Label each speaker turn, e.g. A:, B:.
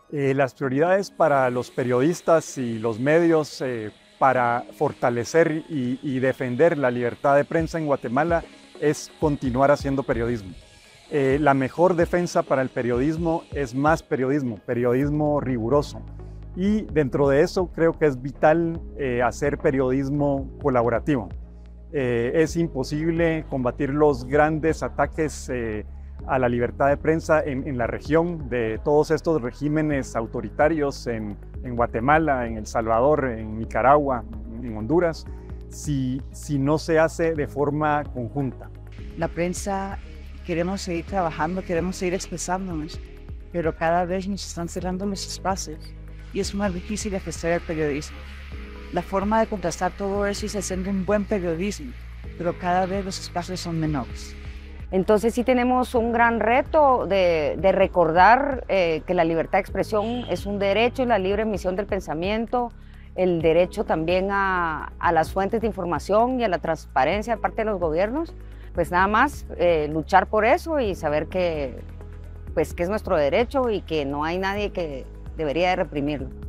A: Las prioridades para los periodistas y los medios para fortalecer y defender la libertad de prensa en Guatemala es continuar haciendo periodismo. La mejor defensa para el periodismo es más periodismo, periodismo riguroso. Y dentro de eso creo que es vital hacer periodismo colaborativo. Es imposible combatir los grandes ataques a la libertad de prensa en la región de todos estos regímenes autoritarios en Guatemala, en El Salvador, en Nicaragua, en Honduras, si no se hace de forma conjunta.
B: La prensa queremos seguir trabajando, queremos seguir expresándonos, pero cada vez nos están cerrando los espacios y es más difícil ejercer el periodismo. La forma de contrastar todo eso es haciendo un buen periodismo, pero cada vez los espacios son menores.
C: Entonces sí tenemos un gran reto de recordar que la libertad de expresión es un derecho, la libre emisión del pensamiento, el derecho también a las fuentes de información y a la transparencia de parte de los gobiernos. Pues nada más luchar por eso y saber que es nuestro derecho y que no hay nadie que debería de reprimirlo.